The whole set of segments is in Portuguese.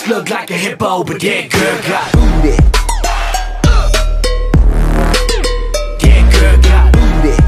Just look like a hippo, but that girl got booty. That girl got booty.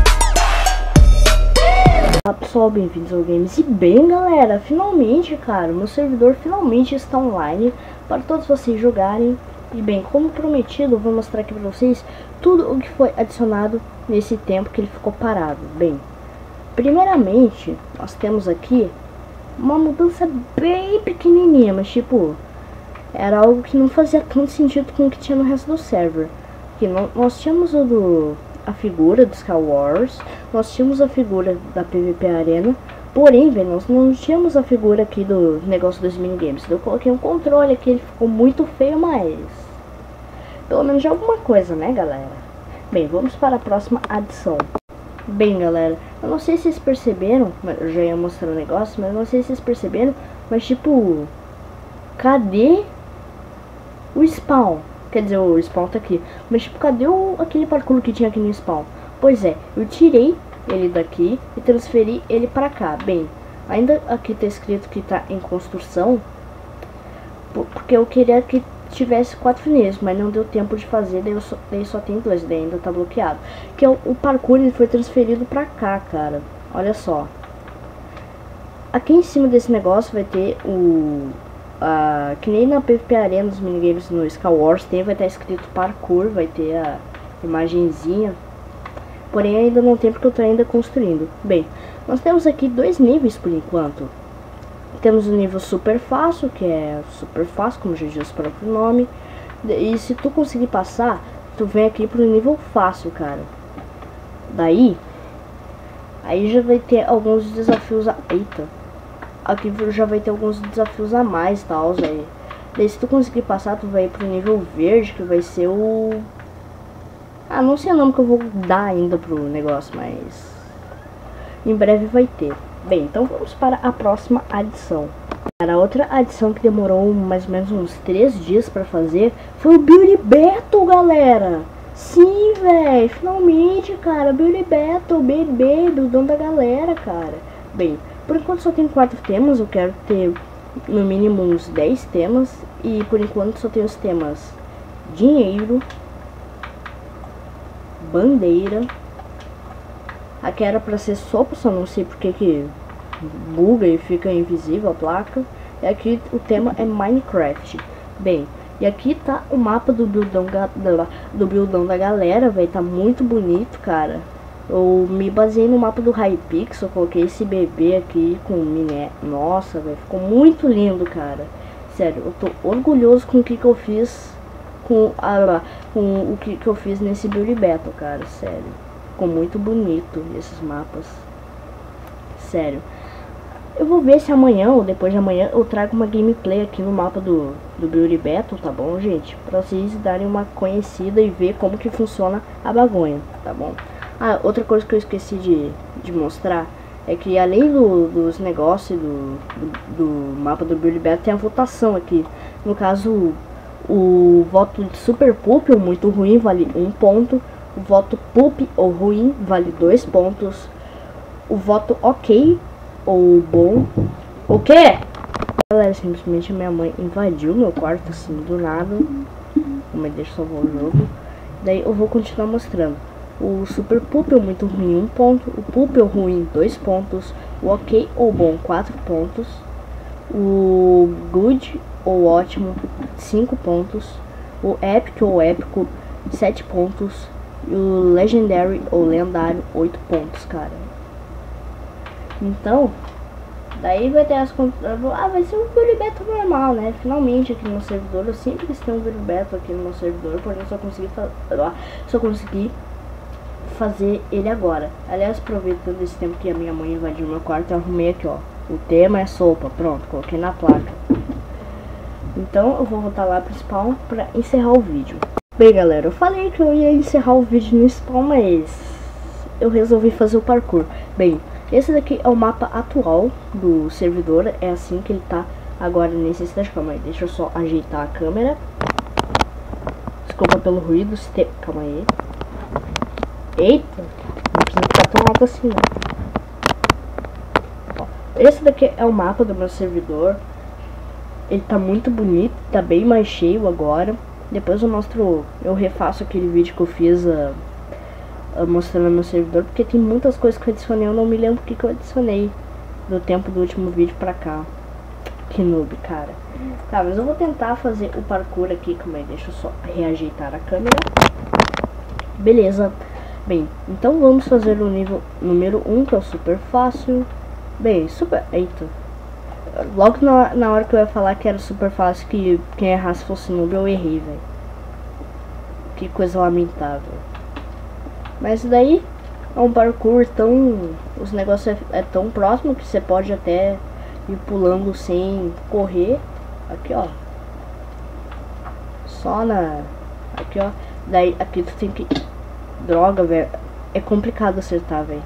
Olá pessoal, bem-vindos ao Games. E bem galera, finalmente cara, meu servidor finalmente está online para todos vocês jogarem. E bem, como prometido, eu vou mostrar aqui para vocês tudo o que foi adicionado nesse tempo que ele ficou parado. Bem, primeiramente, nós temos aqui uma mudança bem pequenininha, mas tipo, era algo que não fazia tanto sentido com o que tinha no resto do server. Que nós tínhamos a figura do Skywars, nós tínhamos a figura da PVP Arena, porém, velho, nós não tínhamos a figura aqui do negócio dos minigames. Eu coloquei um controle aqui, ele ficou muito feio, mas pelo menos de alguma coisa, né, galera? Bem, vamos para a próxima adição. Bem, galera, eu não sei se vocês perceberam, eu já ia mostrar o negócio, mas eu não sei se vocês perceberam, mas tipo, cadê o spawn? Quer dizer, o spawn tá aqui, mas tipo, cadê aquele parkour que tinha aqui no spawn? Pois é, eu tirei ele daqui e transferi ele pra cá. Bem, ainda aqui tá escrito que tá em construção, porque eu queria que tivesse 4 níveis, mas não deu tempo de fazer, daí só tem 2, daí ainda tá bloqueado. Que é o parkour, ele foi transferido pra cá, cara. Olha só. Aqui em cima desse negócio vai ter que nem na PVP Arena dos minigames no Skywars tem, vai estar escrito parkour, vai ter a imagenzinha. Porém ainda não tem porque eu tô ainda construindo. Bem, nós temos aqui 2 níveis por enquanto. Temos o nível super fácil, que é super fácil, como já diz o próprio nome. E se tu conseguir passar, tu vem aqui pro nível fácil, cara. Daí já vai ter alguns desafios eita. Aqui já vai ter alguns desafios a mais, tal, aí. Daí se tu conseguir passar, tu vai ir pro nível verde, que vai ser o... Ah, não sei o nome que eu vou dar ainda pro negócio, mas em breve vai ter. Bem, então vamos para a próxima adição. A outra adição que demorou mais ou menos uns 3 dias pra fazer foi o Beauty Battle, galera. Sim, velho, finalmente, cara, Beauty Battle, bebê, do dono da galera, cara. Bem, por enquanto só tem 4 temas, eu quero ter no mínimo uns 10 temas. E por enquanto só tem os temas dinheiro, bandeira. Aqui era pra ser sopa, só não sei porque que buga e fica invisível a placa. E aqui o tema é Minecraft. Bem, e aqui tá o mapa do buildão da galera, velho, tá muito bonito, cara. Eu me baseei no mapa do Hypixel, coloquei esse bebê aqui com miné. Nossa, velho, ficou muito lindo, cara. Sério, eu tô orgulhoso com o que eu fiz com o que eu fiz nesse Beauty Battle, cara, sério. Ficou muito bonito esses mapas. Sério. Eu vou ver se amanhã ou depois de amanhã eu trago uma gameplay aqui no mapa do Beauty Battle, tá bom, gente? Pra vocês darem uma conhecida e ver como que funciona a bagonha, tá bom? Ah, outra coisa que eu esqueci de mostrar é que além dos negócios do mapa do Beauty Battle, tem a votação aqui. No caso, o voto de super poop ou muito ruim vale 1 ponto. O voto poop ou ruim vale 2 pontos. O voto ok ou bom... O quê? Galera, simplesmente minha mãe invadiu meu quarto assim do nada. Mas deixa eu salvar o jogo. Daí eu vou continuar mostrando. O super poop ou muito ruim 1 ponto. O poop ou ruim 2 pontos. O ok ou bom 4 pontos. O good ou ótimo 5 pontos. O epic ou épico 7 pontos. E o legendary ou lendário 8 pontos, cara. Então, daí vai ter as vai ser um Beauty Battle normal, né? Finalmente aqui no servidor. Eu sempre quis ter um Beauty Battle aqui no meu servidor, porém só consegui fazer ele agora. Aliás, aproveitando esse tempo que a minha mãe invadiu meu quarto, eu arrumei aqui, ó. O tema é sopa, pronto, coloquei na placa. Então eu vou voltar lá pro spawn pra encerrar o vídeo. Bem, galera, eu falei que eu ia encerrar o vídeo no spawn, mas eu resolvi fazer o parkour. Bem, esse daqui é o mapa atual do servidor, é assim que ele tá agora nesse instante. Calma aí, deixa eu só ajeitar a câmera. Desculpa pelo ruído, calma aí. Eita, não precisa ficar tão alto assim, né? Ó, esse daqui é o mapa do meu servidor. Ele tá muito bonito, tá bem mais cheio agora. Depois eu refaço aquele vídeo que eu fiz mostrando meu servidor, porque tem muitas coisas que eu adicionei, eu não me lembro o que eu adicionei do tempo do último vídeo pra cá. Que noob, cara. Tá, mas eu vou tentar fazer o parkour aqui, calma aí, deixa eu só reajeitar a câmera. Beleza. Bem, então vamos fazer o nível número 1, que é o super fácil. Bem, eita. Logo na hora que eu ia falar que era super fácil, que quem errasse fosse noob, eu errei, velho. Que coisa lamentável. Mas daí é um parkour tão... Os negócios é tão próximo que você pode até ir pulando sem correr. Aqui, ó. Só na... Aqui, ó. Daí aqui tu tem que... Droga, velho. É complicado acertar, velho.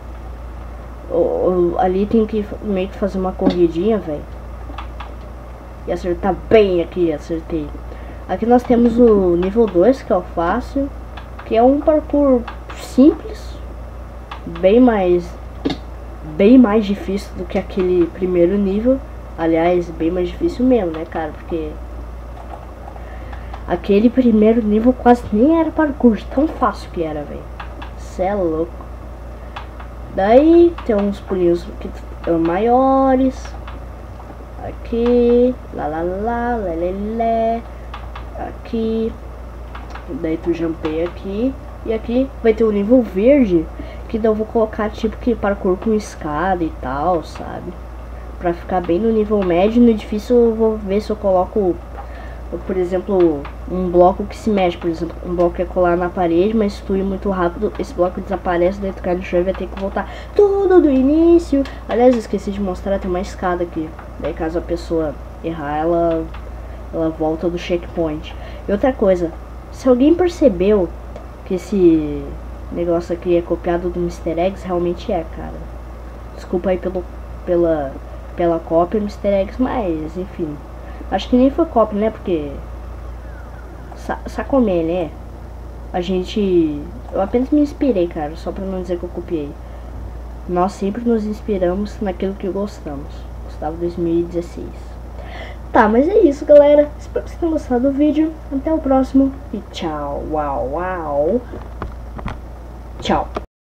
Ali tem que meio que fazer uma corridinha, velho. E acertar bem aqui, acertei. Aqui nós temos o nível 2, que é o fácil. Que é um parkour simples. Bem mais difícil do que aquele primeiro nível. Aliás, bem mais difícil mesmo, né, cara? Porque aquele primeiro nível quase nem era parkour, tão fácil que era, velho. Cê é louco. Daí tem uns pulinhos que maiores. Aqui, lé. Aqui. Daí tu jumpeia aqui. E aqui vai ter o nível verde, que daí eu vou colocar tipo que parkour com escada e tal, sabe? Pra ficar bem no nível médio. No difícil eu vou ver se eu coloco, por exemplo, um bloco que se mexe. Por exemplo, um bloco que é colar na parede, mas se tu ir muito rápido, esse bloco desaparece, daí tu cai no chão e vai ter que voltar tudo do início. Aliás, eu esqueci de mostrar, tem uma escada aqui. Daí caso a pessoa errar, ela volta do checkpoint. E outra coisa, se alguém percebeu que esse negócio aqui é copiado do Mr. Eggs, realmente é, cara. Desculpa aí pela cópia do Mr. Eggs, mas enfim. Acho que nem foi cópia, né? Porque sacomé, né? Eu apenas me inspirei, cara, só pra não dizer que eu copiei. Nós sempre nos inspiramos naquilo que gostamos. Gustavo 2016. Tá, mas é isso, galera. Espero que vocês tenham gostado do vídeo. Até o próximo e tchau. Uau. Tchau.